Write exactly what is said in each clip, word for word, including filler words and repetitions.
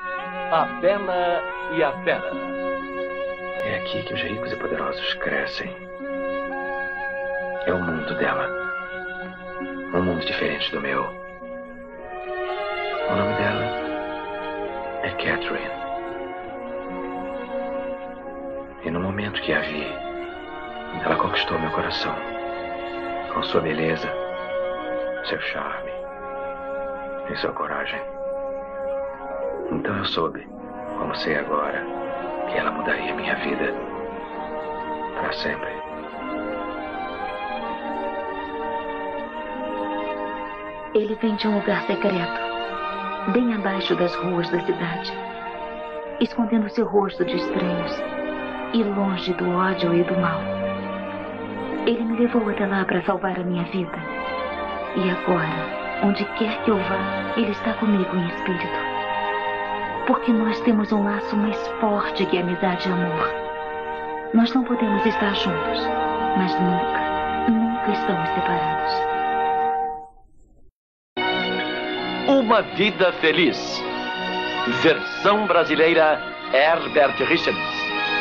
A Bela e a Fera. É aqui que os ricos e poderosos crescem. É o mundo dela. Um mundo diferente do meu. O nome dela é Catherine. E no momento que a vi, ela conquistou meu coração. Com sua beleza, seu charme e sua coragem. Então eu soube, como sei agora, que ela mudaria minha vida para sempre. Ele vem de um lugar secreto, bem abaixo das ruas da cidade, escondendo seu rosto de estranhos e longe do ódio e do mal. Ele me levou até lá para salvar a minha vida. E agora, onde quer que eu vá, ele está comigo em espírito. Porque nós temos um laço mais forte que amizade e amor. Nós não podemos estar juntos, mas nunca, nunca estamos separados. Uma Vida Feliz. Versão brasileira Herbert Richards.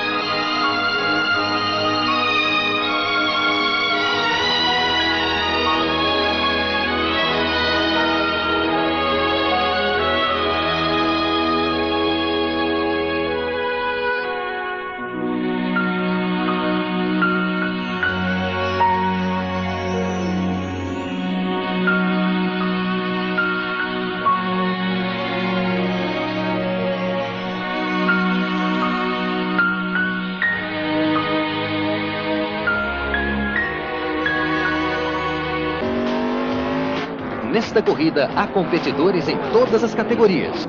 Nesta corrida, há competidores em todas as categorias.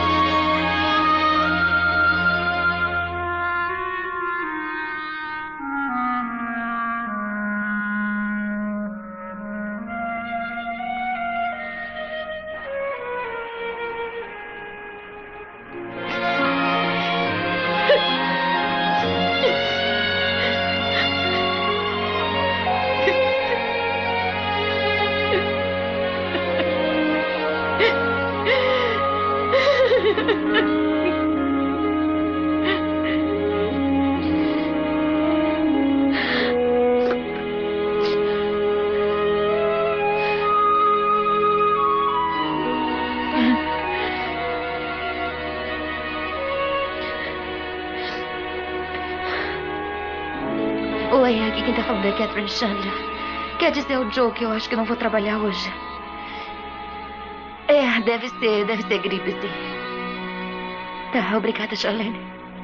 Oi, aqui quem tá falando é Catherine Chandler. Quer dizer, o Joe, que eu acho que não vou trabalhar hoje. É, deve ser, deve ser gripe, sim. Tá, obrigada, Charlene.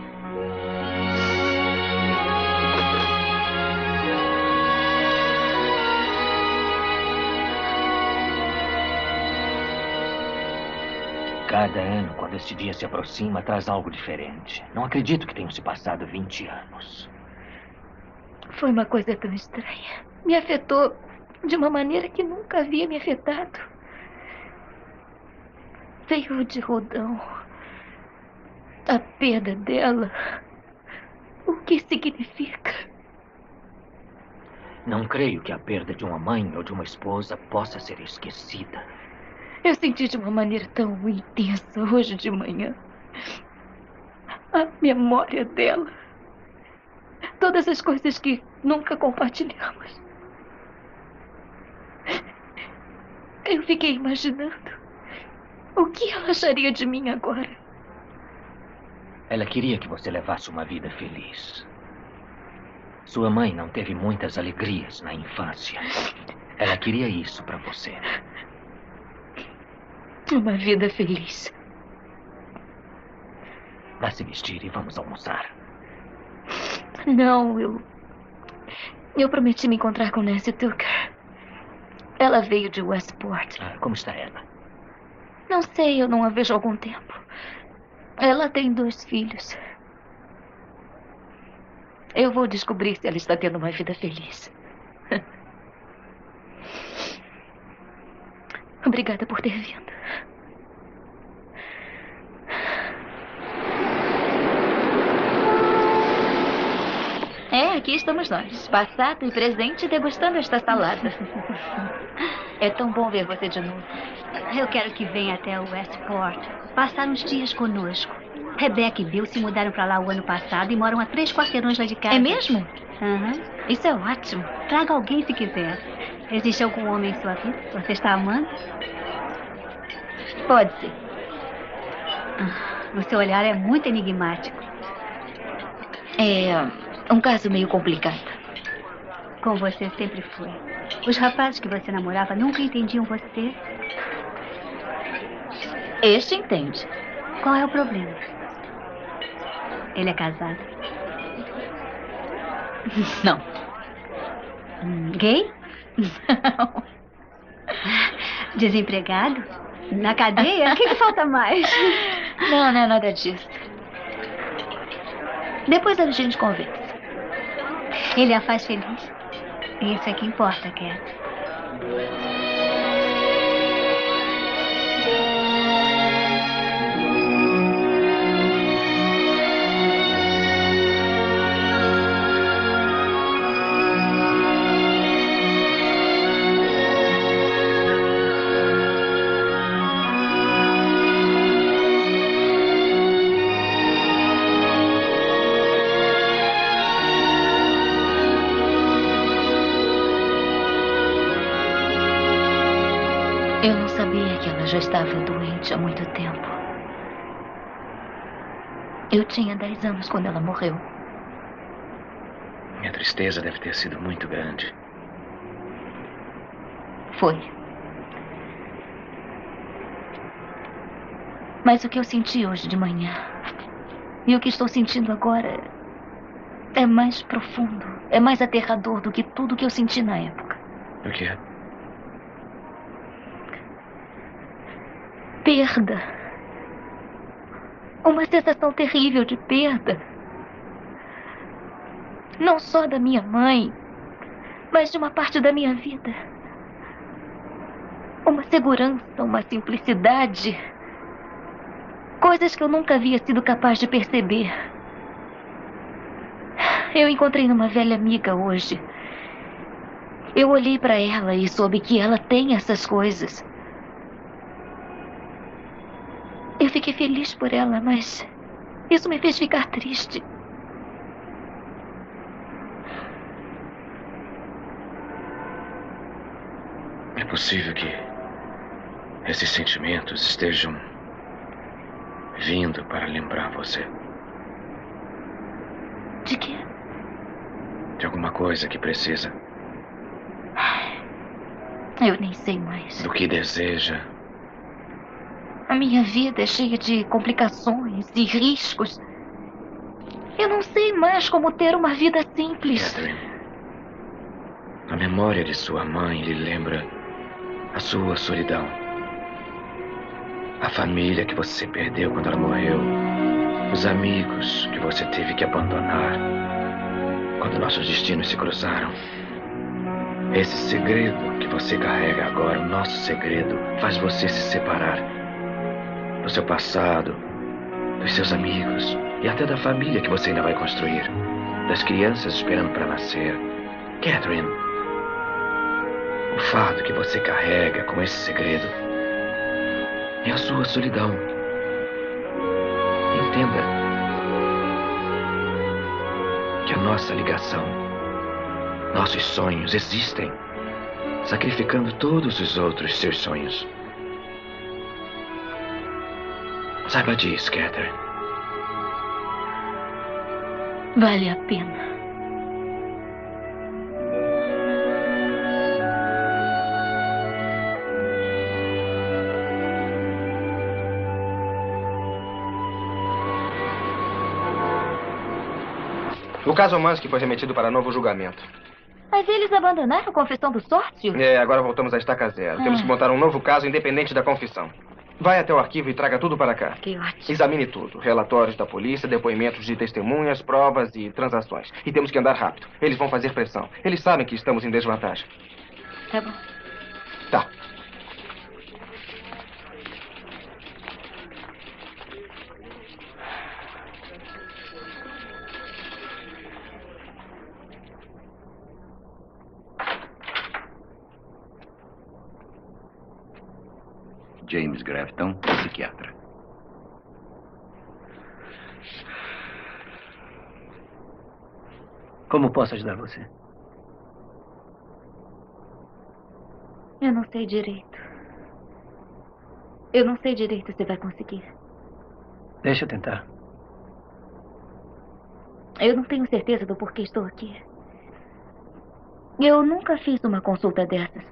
Cada ano, quando este dia se aproxima, traz algo diferente. Não acredito que tenham se passado vinte anos. Foi uma coisa tão estranha. Me afetou de uma maneira que nunca havia me afetado. Veio de rodão. A perda dela. O que significa? Não creio que a perda de uma mãe ou de uma esposa possa ser esquecida. Eu senti de uma maneira tão intensa hoje de manhã. A memória dela. Todas as coisas que nunca compartilhamos. Eu fiquei imaginando o que ela acharia de mim agora. Ela queria que você levasse uma vida feliz. Sua mãe não teve muitas alegrias na infância. Ela queria isso para você. Uma vida feliz. Vá se vestir e vamos almoçar. Não, eu... Eu prometi me encontrar com Nancy Tucker. Ela veio de Westport. Ah, como está ela? Não sei, eu não a vejo há algum tempo. Ela tem dois filhos. Eu vou descobrir se ela está tendo uma vida feliz. Obrigada por ter vindo. É, aqui estamos nós, passado e presente, degustando esta salada. É tão bom ver você de novo. Eu quero que venha até o Westport. Passaram uns dias conosco. Rebeca e Bill se mudaram para lá o ano passado e moram a três quarteirões lá de casa. É mesmo? Aham. Isso é ótimo. Traga alguém se quiser. Existe algum homem em sua vida? Você está amando? Pode ser. O seu olhar é muito enigmático. É um caso meio complicado. Com você sempre foi. Os rapazes que você namorava nunca entendiam você. Este entende. Qual é o problema? Ele é casado? Não. Hum, gay? Não. Desempregado? Na cadeia? O que, que falta mais? Não, não é nada disso. Depois a gente conversa. Ele a faz feliz? Isso é que importa, Cat. Eu não sabia que ela já estava doente há muito tempo. Eu tinha dez anos quando ela morreu. Minha tristeza deve ter sido muito grande. Foi. Mas o que eu senti hoje de manhã e o que estou sentindo agora é mais profundo, é mais aterrador do que tudo que eu senti na época. O quê? Perda. Uma sensação terrível de perda. Não só da minha mãe, mas de uma parte da minha vida. Uma segurança, uma simplicidade. Coisas que eu nunca havia sido capaz de perceber. Eu encontrei numa velha amiga hoje. Eu olhei para ela e soube que ela tem essas coisas. Eu fiquei feliz por ela, mas isso me fez ficar triste. É possível que esses sentimentos estejam vindo para lembrar você De quê? de alguma coisa que precisa, Eu nem sei mais. do que deseja. A minha vida é cheia de complicações e riscos. Eu não sei mais como ter uma vida simples. Catherine, a memória de sua mãe lhe lembra a sua solidão. A família que você perdeu quando ela morreu. Os amigos que você teve que abandonar quando nossos destinos se cruzaram. Esse segredo que você carrega agora, o nosso segredo, faz você se separar do seu passado, dos seus amigos e até da família que você ainda vai construir, das crianças esperando para nascer. Catherine, o fardo que você carrega com esse segredo é a sua solidão. Entenda que a nossa ligação, nossos sonhos existem, sacrificando todos os outros seus sonhos. Saiba disso, Catherine. Vale a pena. O caso Mansky foi remetido para novo julgamento. Mas eles abandonaram a confissão do sócio? É, agora voltamos à estaca zero. Temos que montar um novo caso independente da confissão. Vai até o arquivo e traga tudo para cá. Que ótimo. Examine tudo. Relatórios da polícia, depoimentos de testemunhas, provas e transações. E temos que andar rápido. Eles vão fazer pressão. Eles sabem que estamos em desvantagem. Tá bom. Tá. James Grafton, psiquiatra. Como posso ajudar você? Eu não sei direito. Eu não sei direito se vai conseguir. Deixa eu tentar. Eu não tenho certeza do porquê estou aqui. Eu nunca fiz uma consulta dessas.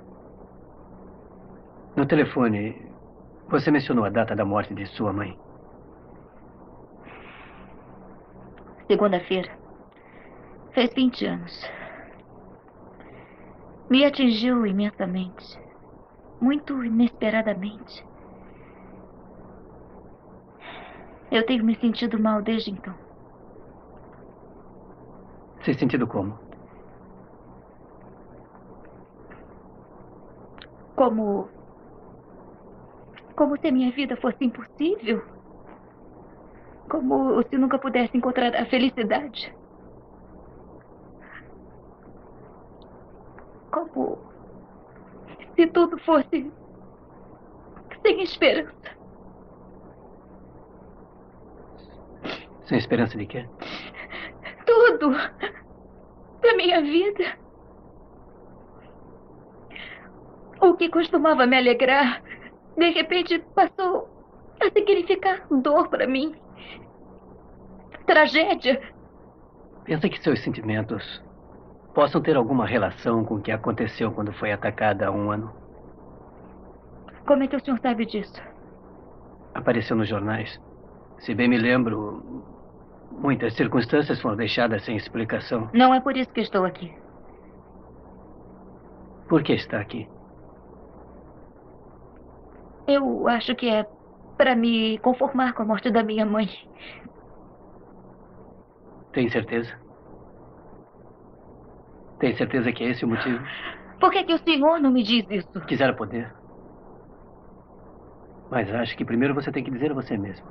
No telefone, você mencionou a data da morte de sua mãe. Segunda-feira. Fez vinte anos. Me atingiu imensamente. Muito inesperadamente. Eu tenho me sentido mal desde então. Se sentido como? Como... Como se a minha vida fosse impossível. Como se nunca pudesse encontrar a felicidade. Como se tudo fosse sem esperança. Sem esperança de quê? Tudo da minha vida. O que costumava me alegrar, de repente passou a significar dor para mim. Tragédia. Pensa que seus sentimentos possam ter alguma relação com o que aconteceu quando foi atacada há um ano? Como é que o senhor sabe disso? Apareceu nos jornais. Se bem me lembro, muitas circunstâncias foram deixadas sem explicação. Não é por isso que estou aqui. Por que está aqui? Eu acho que é para me conformar com a morte da minha mãe. Tem certeza? Tem certeza que é esse o motivo? Por que que o senhor não me diz isso? Quisera poder. Mas acho que primeiro você tem que dizer a você mesmo.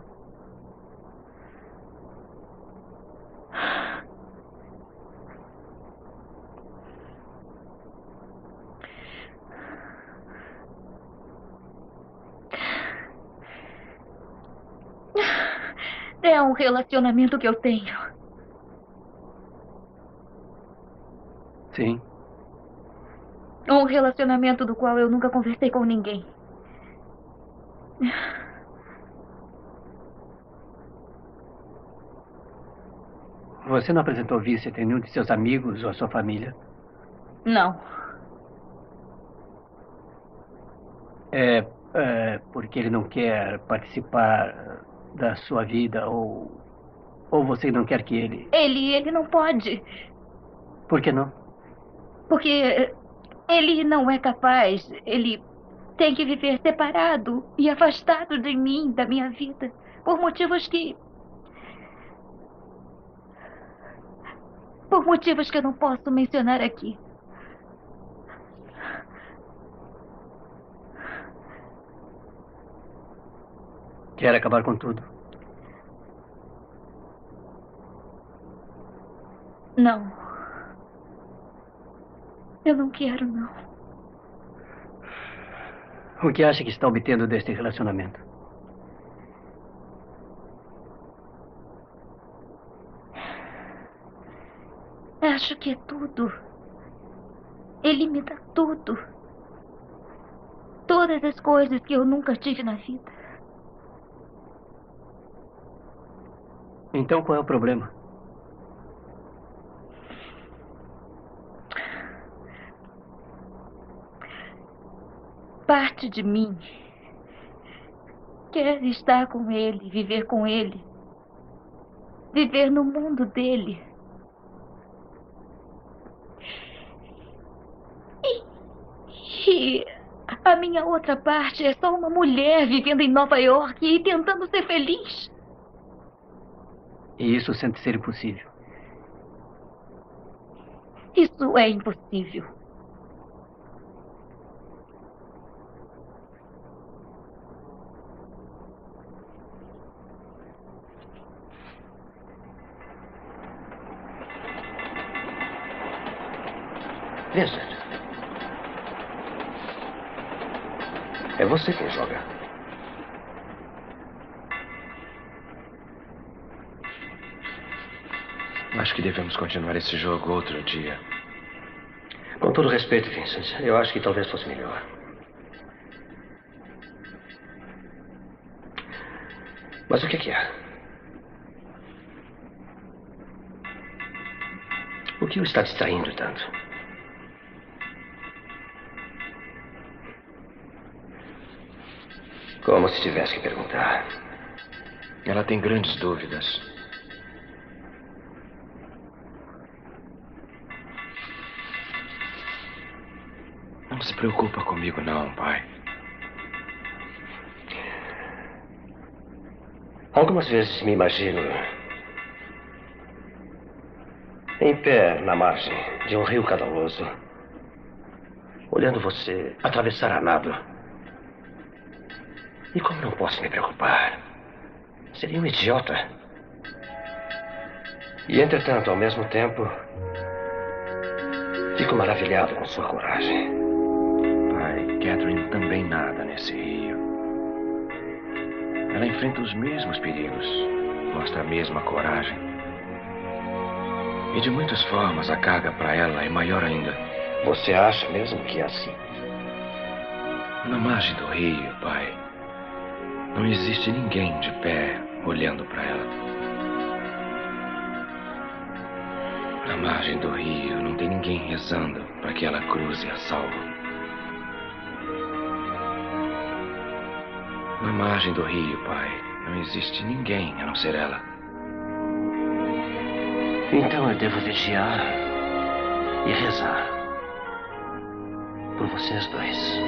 É um relacionamento que eu tenho. Sim. Um relacionamento do qual eu nunca conversei com ninguém. Você não apresentou Vicente a nenhum de seus amigos ou a sua família? Não. É, é porque ele não quer participar da sua vida ou, ou você não quer que ele... Ele, ele não pode. Por que não? Porque ele não é capaz. Ele tem que viver separado e afastado de mim, da minha vida, por motivos que... Por motivos que eu não posso mencionar aqui. Quer acabar com tudo? Não. Eu não quero, não. O que acha que está obtendo deste relacionamento? Acho que é tudo. Ele me dá tudo. Todas as coisas que eu nunca tive na vida. Então qual é o problema? Parte de mim quer estar com ele, viver com ele, viver no mundo dele. E, e a minha outra parte é só uma mulher vivendo em Nova York e tentando ser feliz. E isso sente ser impossível? Isso é impossível. Vincent. É você quem joga. Acho que devemos continuar esse jogo outro dia. Com todo respeito, Vincent, eu acho que talvez fosse melhor. Mas o que que é? O que o está distraindo tanto? Como se tivesse que perguntar. Ela tem grandes dúvidas. Não se preocupa comigo, não, pai. Algumas vezes me imagino em pé na margem de um rio caudaloso, olhando você atravessar a nado. E como não posso me preocupar? Seria um idiota. E, entretanto, ao mesmo tempo, fico maravilhado com sua coragem. Pai, Catherine também nada nesse rio. Ela enfrenta os mesmos perigos, mostra a mesma coragem. E de muitas formas a carga para ela é maior ainda. Você acha mesmo que é assim? Na margem do rio, pai, não existe ninguém de pé olhando para ela. Na margem do rio não tem ninguém rezando para que ela cruze a salvo. Na margem do rio, pai, não existe ninguém a não ser ela. Então eu devo vigiar e rezar por vocês dois.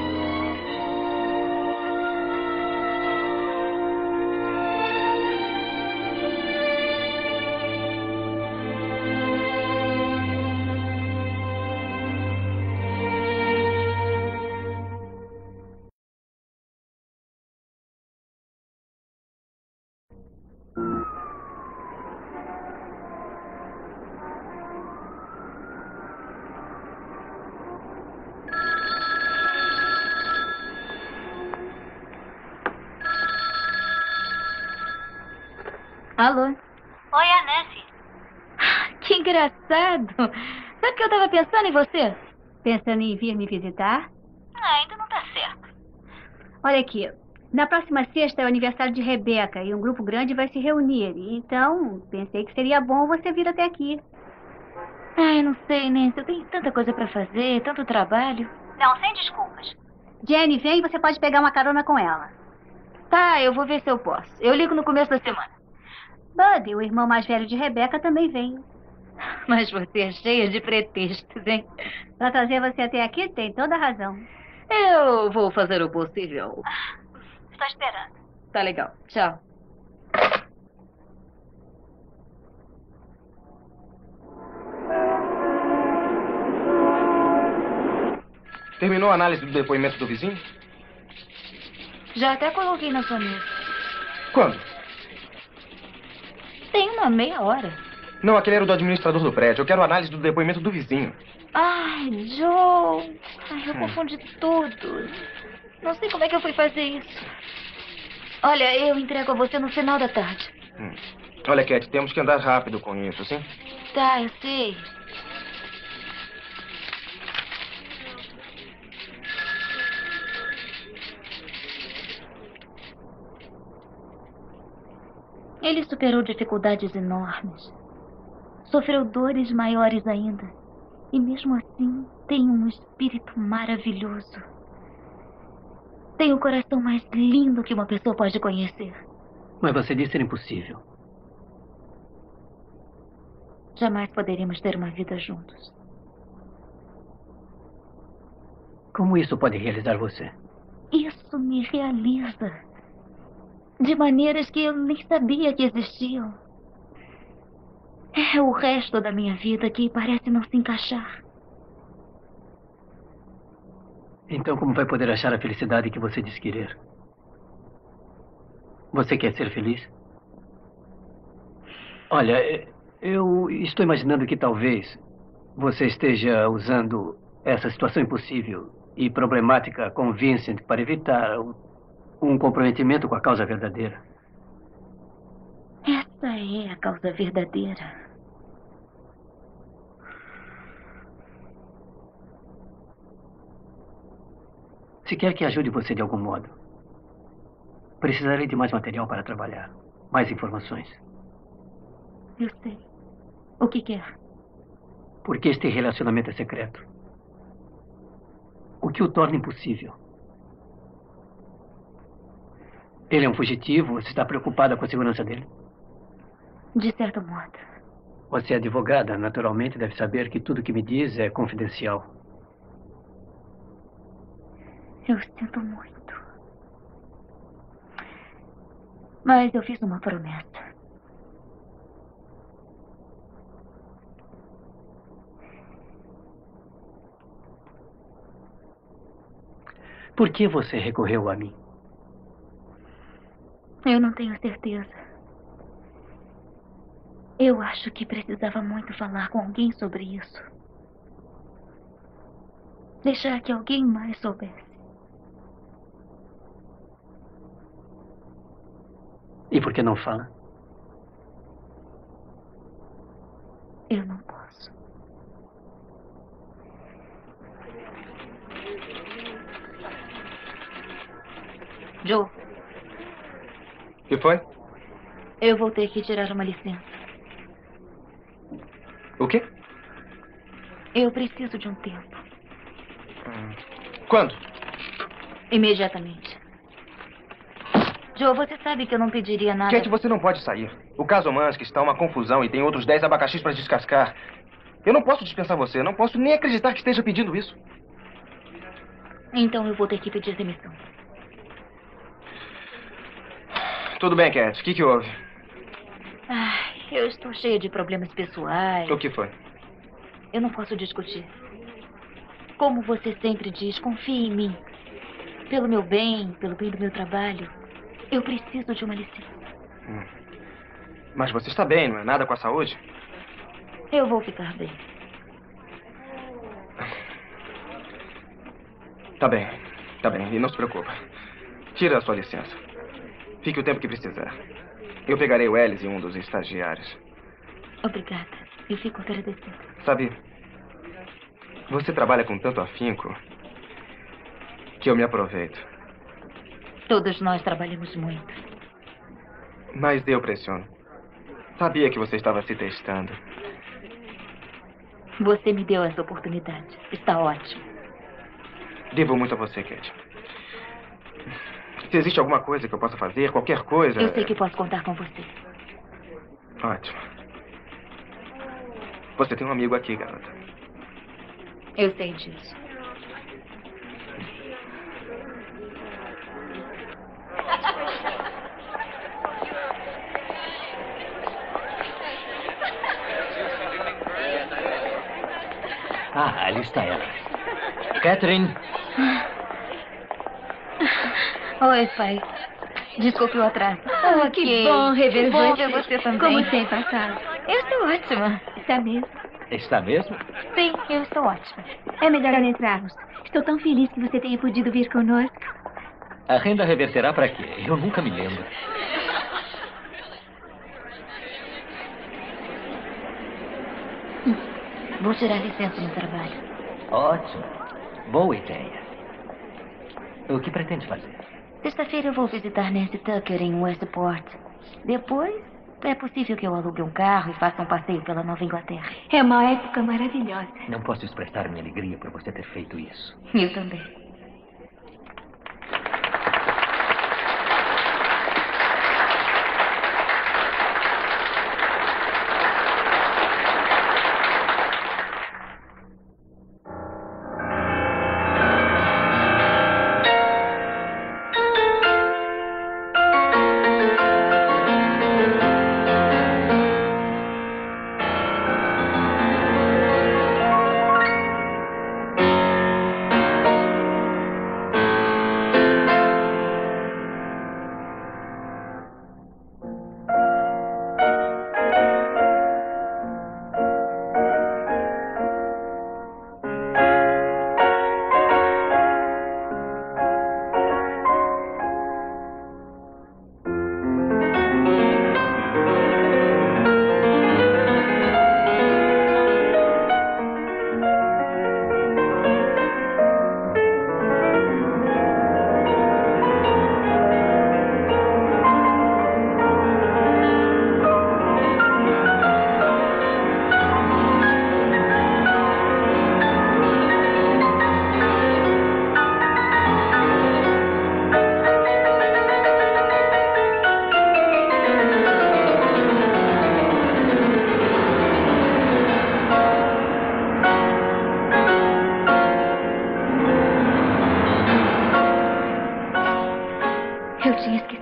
Alô? Oi, é a Nancy. Que engraçado. Sabe que eu tava pensando em você? Pensando em vir me visitar? Ah, ainda não tá certo. Olha aqui, na próxima sexta é o aniversário de Rebeca e um grupo grande vai se reunir. Então, pensei que seria bom você vir até aqui. Ai, não sei, Nancy. Eu tenho tanta coisa pra fazer, tanto trabalho. Não, sem desculpas. Jenny, vem e você pode pegar uma carona com ela. Tá, eu vou ver se eu posso. Eu ligo no começo da semana. Buddy, o irmão mais velho de Rebeca, também vem. Mas você é cheia de pretextos, hein? Pra trazer você até aqui, tem toda a razão. Eu vou fazer o possível. Estou esperando. Tá legal. Tchau. Terminou a análise do depoimento do vizinho? Já até coloquei na sua mesa. Quando? Tem uma meia hora. Não, aquele era o do administrador do prédio. Eu quero a análise do depoimento do vizinho. Ai, Joe. Ai, eu hum. confundi tudo. Não sei como é que eu fui fazer isso. Olha, eu entrego a você no final da tarde. Hum. Olha, Cat, temos que andar rápido com isso, sim? Tá, eu sei. Ele superou dificuldades enormes. Sofreu dores maiores ainda. E mesmo assim, tem um espírito maravilhoso. Tem o coração mais lindo que uma pessoa pode conhecer. Mas você disse ser impossível. Jamais poderíamos ter uma vida juntos. Como isso pode realizar você? Isso me realiza. De maneiras que eu nem sabia que existiam. É o resto da minha vida que parece não se encaixar. Então como vai poder achar a felicidade que você diz querer? Você quer ser feliz? Olha, eu estou imaginando que talvez você esteja usando essa situação impossível e problemática com Vincent para evitar um comprometimento com a causa verdadeira. Essa é a causa verdadeira. Se quer que ajude você de algum modo, precisarei de mais material para trabalhar. Mais informações. Eu sei. O que quer? Porque este relacionamento é secreto. O que o torna impossível. Ele é um fugitivo. Você está preocupada com a segurança dele? De certo modo. Você é advogada, naturalmente deve saber que tudo que me diz é confidencial. Eu sinto muito. Mas eu fiz uma promessa. Por que você recorreu a mim? Eu não tenho certeza. Eu acho que precisava muito falar com alguém sobre isso. Deixar que alguém mais soubesse. E por que não fala? Eu não posso. Joe. O que foi? Eu vou ter que tirar uma licença. O quê? Eu preciso de um tempo. Hum. Quando? Imediatamente. Joe, você sabe que eu não pediria nada... Kate, você não pode sair. O caso Mansky está uma confusão e tem outros dez abacaxis para descascar. Eu não posso dispensar você. Não posso nem acreditar que esteja pedindo isso. Então eu vou ter que pedir demissão. Tudo bem, Kate. O que, que houve? Ai, eu estou cheia de problemas pessoais. O que foi? Eu não posso discutir. Como você sempre diz, confie em mim. Pelo meu bem, pelo bem do meu trabalho. Eu preciso de uma licença. Hum. Mas você está bem, não é nada com a saúde? Eu vou ficar bem. Tá bem, tá bem. E não se preocupa. Tira a sua licença. Fique o tempo que precisar. Eu pegarei o Ellis e um dos estagiários. Obrigada. Eu fico agradecida. Sabe, você trabalha com tanto afinco que eu me aproveito. Todos nós trabalhamos muito. Mas eu pressiono. Sabia que você estava se testando. Você me deu essa oportunidade. Está ótimo. Devo muito a você, Kate. Se existe alguma coisa que eu possa fazer, qualquer coisa... Eu sei que posso contar com você. Ótimo. Você tem um amigo aqui, garota. Eu sei disso. Ah, ali está ela. Catherine. Oi, pai. Desculpe o atraso. Oh, que bom rever que bom você. ver você também. Como tem passado? Eu estou ótima. Está mesmo? Está mesmo? Sim, eu estou ótima. É melhor entrarmos. Estou tão feliz que você tenha podido vir conosco. A renda reverterá para quê? Eu nunca me lembro. Vou tirar licença no trabalho. Ótimo. Boa ideia. O que pretende fazer? Sexta-feira eu vou visitar Nancy Tucker em Westport. Depois, é possível que eu alugue um carro e faça um passeio pela Nova Inglaterra. É uma época maravilhosa. Não posso expressar minha alegria por você ter feito isso. Eu também.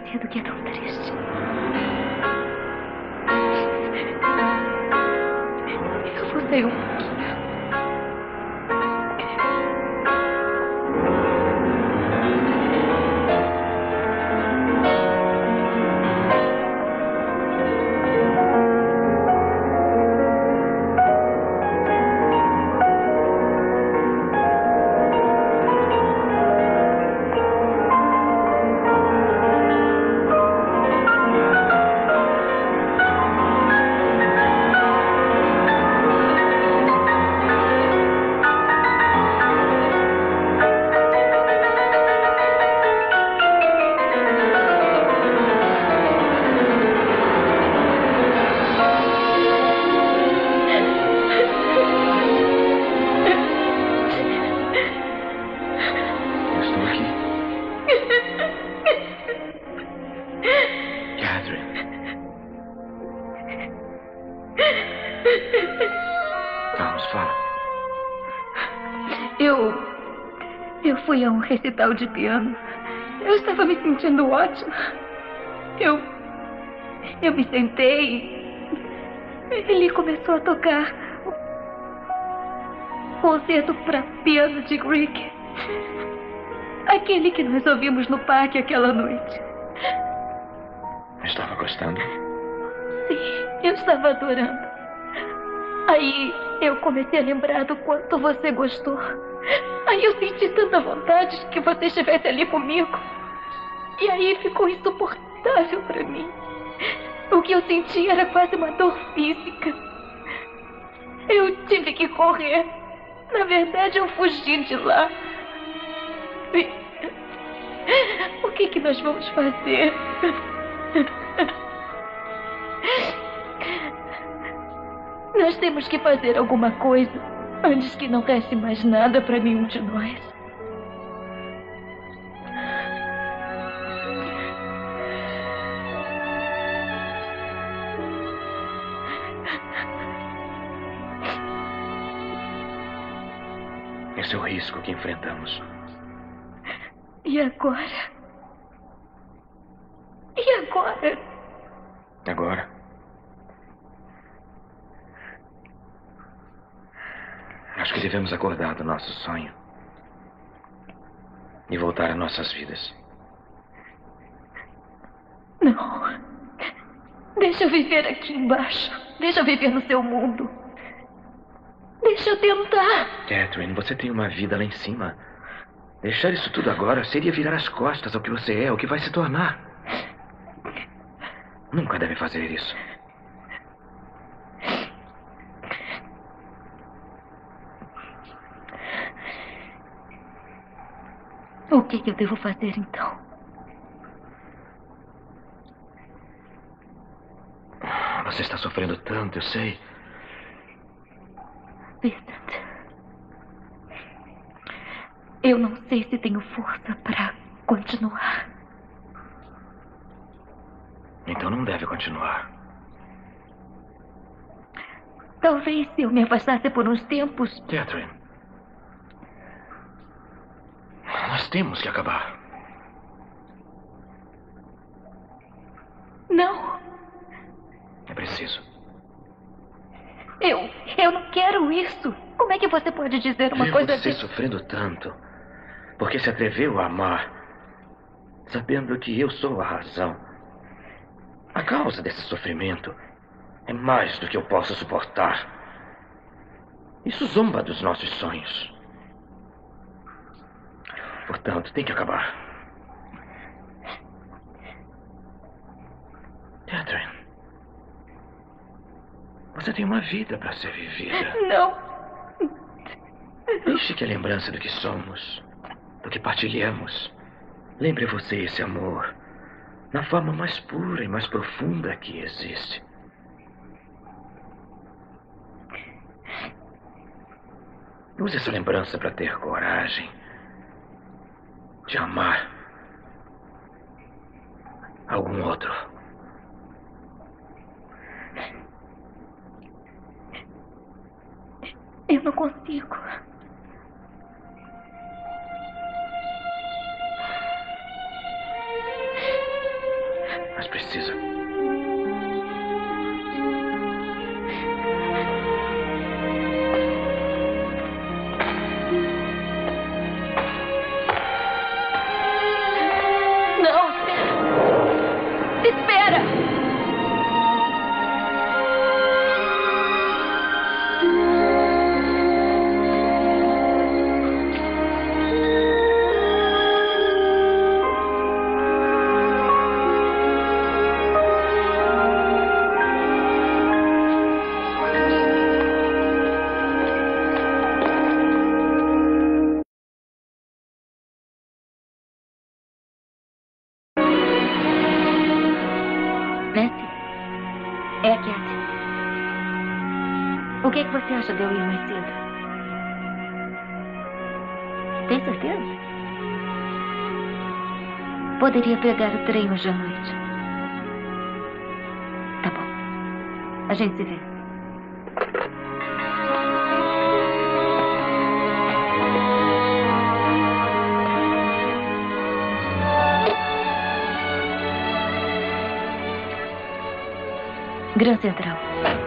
esquecido que é tão triste. Eu vou sair um pouquinho. Fui a um recital de piano. Eu estava me sentindo ótima. Eu... Eu me sentei. Ele começou a tocar o concerto para piano de Grieg. Aquele que nós ouvimos no parque aquela noite. Estava gostando? Sim, eu estava adorando. Aí eu comecei a lembrar do quanto você gostou. Aí eu senti tanta vontade de que você estivesse ali comigo. E aí ficou insuportável para mim. O que eu senti era quase uma dor física. Eu tive que correr. Na verdade, eu fugi de lá. E... O que que nós vamos fazer? Nós temos que fazer alguma coisa antes que não reste mais nada para nenhum de nós. Esse é o risco que enfrentamos. E agora? E agora? Agora? Acho que devemos acordar do nosso sonho e voltar a nossas vidas. Não. Deixa eu viver aqui embaixo. Deixa eu viver no seu mundo. Deixa eu tentar. Catherine, você tem uma vida lá em cima. Deixar isso tudo agora seria virar as costas ao que você é, ao que vai se tornar. Nunca deve fazer isso. O que eu devo fazer, então? Você está sofrendo tanto, eu sei. Vincent, eu não sei se tenho força para continuar. Então não deve continuar. Talvez se eu me afastasse por uns tempos... Catherine, nós temos que acabar. Não. É preciso. Eu... eu não quero isso. Como é que você pode dizer uma Ver coisa você assim? sofrendo tanto porque se atreveu a amar, sabendo que eu sou a razão. A causa desse sofrimento é mais do que eu posso suportar. Isso zomba dos nossos sonhos. Portanto, tem que acabar. Catherine, você tem uma vida para ser vivida. Não. Deixe que a lembrança do que somos, do que partilhamos, lembre você esse amor na forma mais pura e mais profunda que existe. Use essa lembrança para ter coragem de amar algum outro. Eu não consigo. Mas precisa. Não, espera! Espera! É a Cat. O que é que você acha de eu ir mais cedo? Tem certeza? Poderia pegar o trem hoje à noite. Tá bom. A gente se vê. Gran Central.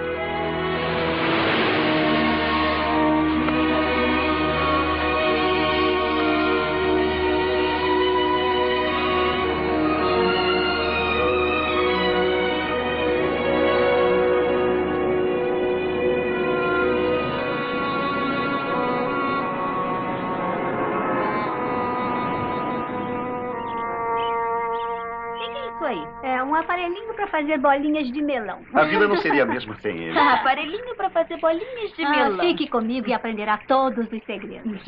É um aparelhinho para fazer bolinhas de melão. A vida não seria a mesma sem ele. Ah, aparelhinho para fazer bolinhas de ah, melão. Fique comigo e aprenderá todos os segredos.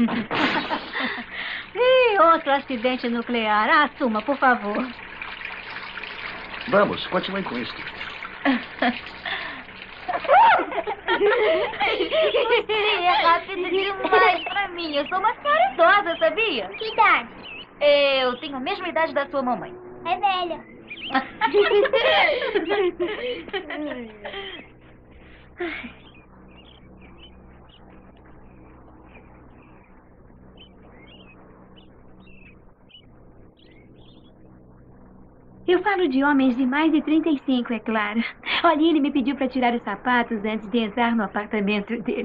Ih, outro acidente nuclear. Assuma, por favor. Vamos, continue com isso. Você é rápido demais pra mim. Eu sou uma senhora idosa, sabia? Que idade? Eu tenho a mesma idade da sua mamãe. É velha. Eu falo de homens de mais de trinta e cinco, é claro. Olha, ele me pediu para tirar os sapatos antes de entrar no apartamento dele.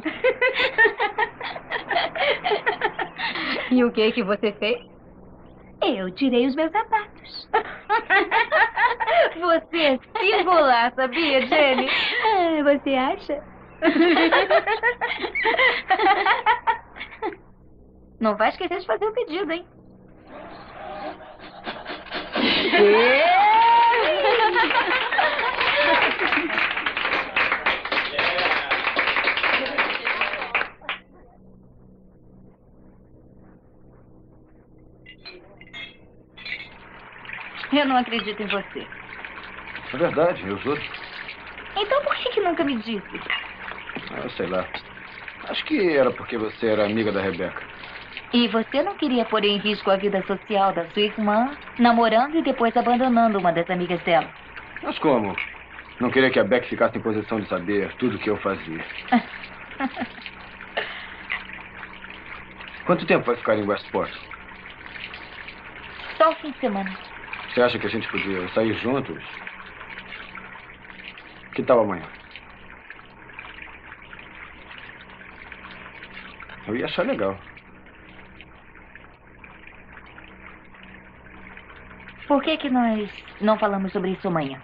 E o que que você fez? Eu tirei os meus sapatos. Você é singular, sabia, Jenny? Ah, você acha? Não vai esquecer de fazer o pedido, hein? Eu não acredito em você. É verdade, eu juro. Então por que que nunca me disse? Ah, sei lá. Acho que era porque você era amiga da Rebeca. E você não queria pôr em risco a vida social da sua irmã, namorando e depois abandonando uma das amigas dela? Mas como? Não queria que a Beck ficasse em posição de saber tudo o que eu fazia. Quanto tempo vai ficar em Westport? Só o fim de semana. Você acha que a gente podia sair juntos? Que tal amanhã? Eu ia achar legal. Por que que nós não falamos sobre isso amanhã?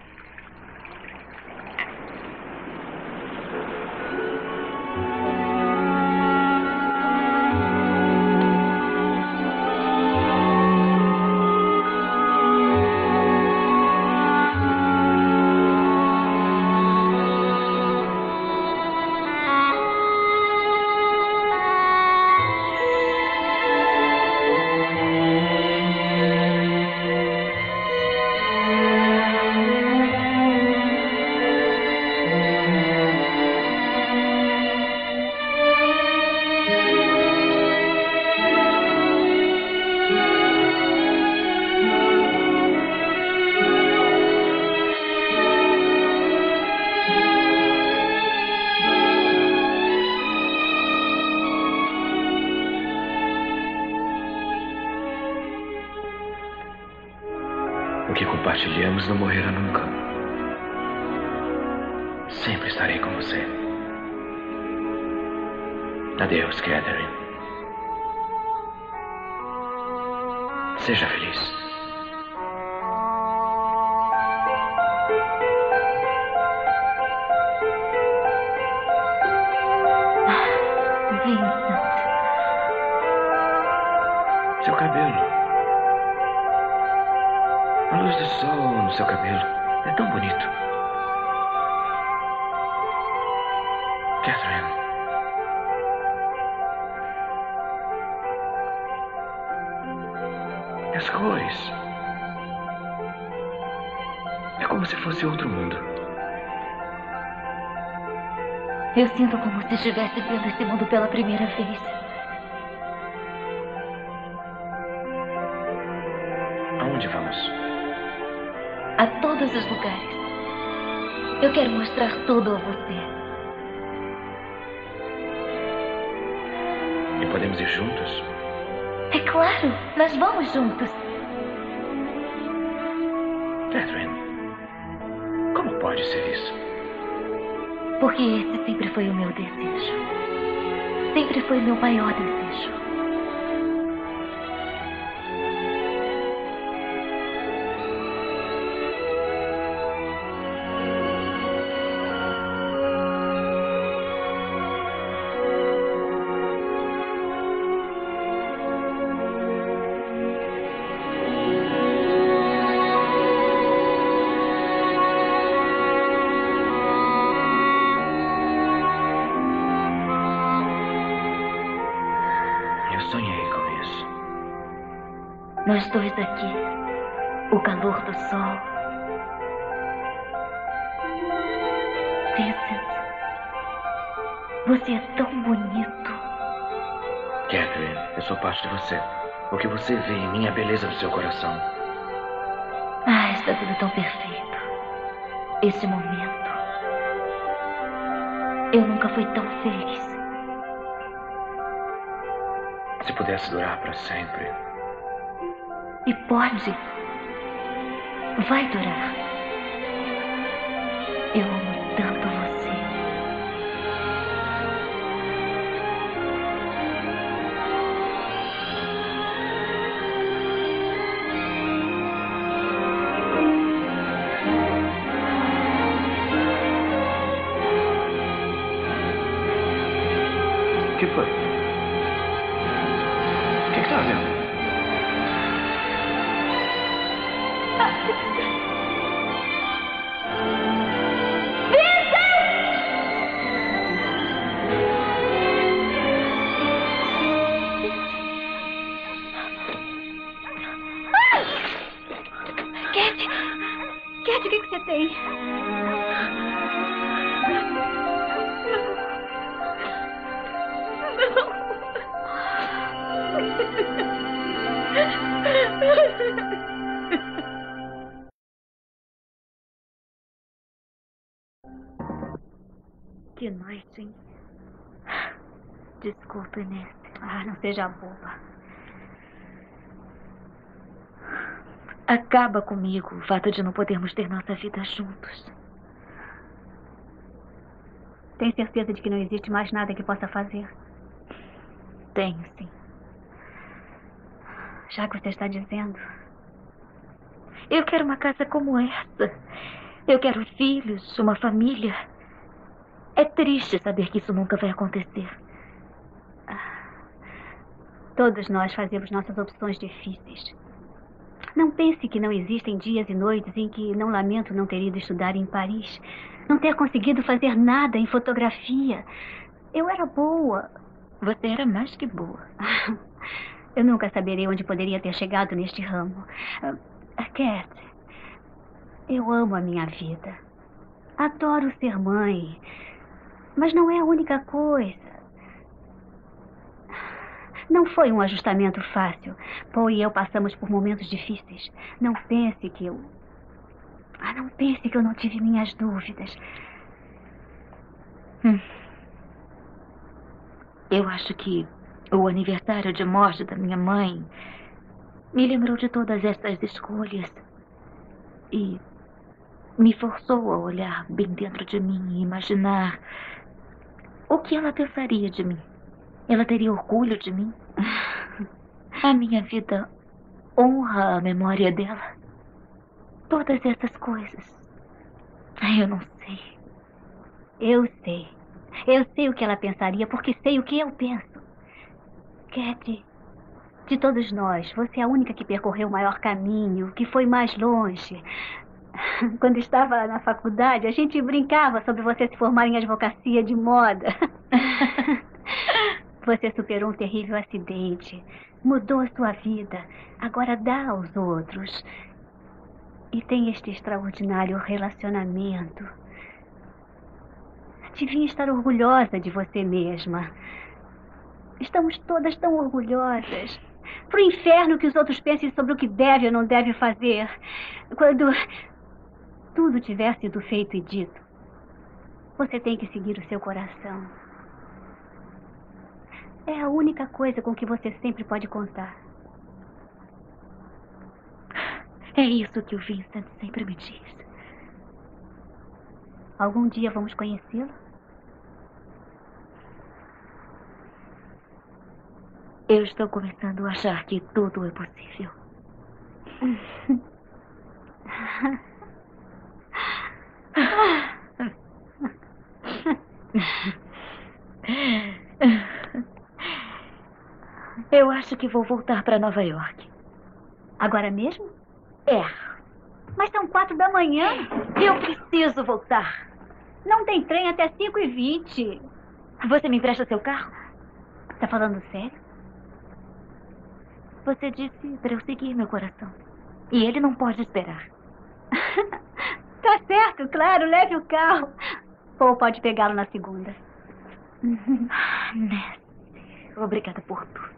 que ambos não morreram nunca. Sempre estarei com você. Adeus, Catherine. Seja feliz. Vincent. Seu cabelo. A luz do sol no seu cabelo é tão bonito. Catherine. As cores. É como se fosse outro mundo. Eu sinto como se estivesse vendo esse mundo pela primeira vez. Aonde vamos? A todos os lugares. Eu quero mostrar tudo a você. E podemos ir juntos? É claro, nós vamos juntos. Catherine, como pode ser isso? Porque esse sempre foi o meu desejo. Sempre foi o meu maior desejo. Nós dois aqui, o calor do sol. Vincent, você é tão bonito. Catherine, eu sou parte de você. O que você vê em mim é a beleza do seu coração. Ah, está tudo tão perfeito. Este momento. Eu nunca fui tão feliz. Se pudesse durar para sempre. E pode. Vai durar. Eu amo tanto você. O que foi? O que está vendo? Cat, o que, que você tem? Que noite, hein? Desculpe, Nesse. Ah, não seja boba. Acaba comigo o fato de não podermos ter nossa vida juntos. Tem certeza de que não existe mais nada que possa fazer? Tenho, sim. Já que você está dizendo. Eu quero uma casa como essa. Eu quero filhos, uma família. É triste saber que isso nunca vai acontecer. Todos nós fazemos nossas opções difíceis. Não pense que não existem dias e noites em que não lamento não ter ido estudar em Paris. Não ter conseguido fazer nada em fotografia. Eu era boa. Você era mais que boa. Eu nunca saberei onde poderia ter chegado neste ramo. Cat, eu amo a minha vida. Adoro ser mãe. Mas não é a única coisa. Não foi um ajustamento fácil. Paul e eu passamos por momentos difíceis. Não pense que eu... Ah, não pense que eu não tive minhas dúvidas. Hum. Eu acho que o aniversário de morte da minha mãe me lembrou de todas essas escolhas. e me forçou a olhar bem dentro de mim e imaginar o que ela pensaria de mim. Ela teria orgulho de mim? A minha vida honra a memória dela? Todas essas coisas. Eu não sei. Eu sei. Eu sei o que ela pensaria, porque sei o que eu penso. Cat, de todos nós, você é a única que percorreu o maior caminho, que foi mais longe. Quando estava na faculdade, a gente brincava sobre você se formar em advocacia de moda. Você superou um terrível acidente, mudou a sua vida, agora dá aos outros. E tem este extraordinário relacionamento. Devia estar orgulhosa de você mesma. Estamos todas tão orgulhosas. Pro inferno que os outros pensem sobre o que deve ou não deve fazer. Quando tudo tiver sido feito e dito, você tem que seguir o seu coração. É a única coisa com que você sempre pode contar. É isso que o Vincent sempre me diz. Algum dia vamos conhecê-lo? Eu estou começando a achar que tudo é possível. Eu acho que vou voltar para Nova York. Agora mesmo? É. Mas são quatro da manhã. Eu preciso voltar. Não tem trem até cinco e vinte. Você me empresta seu carro? Tá falando sério? Você disse para eu seguir meu coração. E ele não pode esperar. Tá certo, claro. Leve o carro. Ou pode pegá-lo na segunda. Nancy, obrigada por tudo.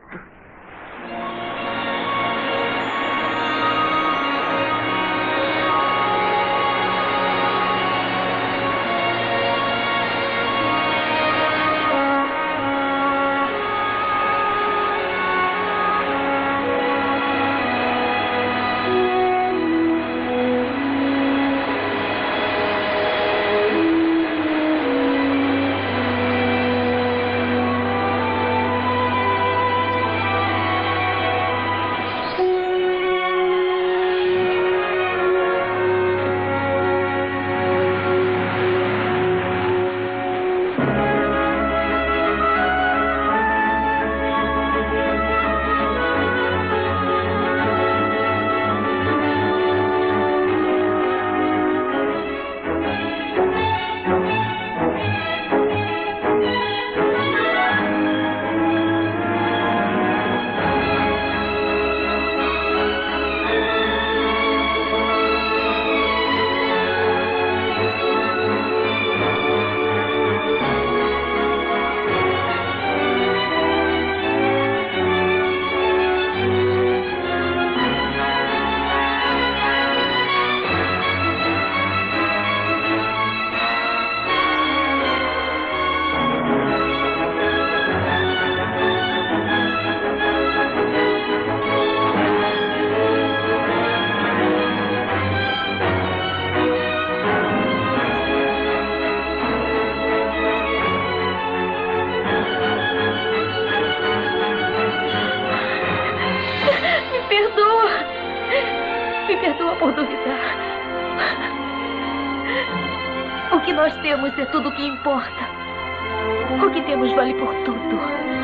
O que nós temos é tudo o que importa. O que temos vale por tudo.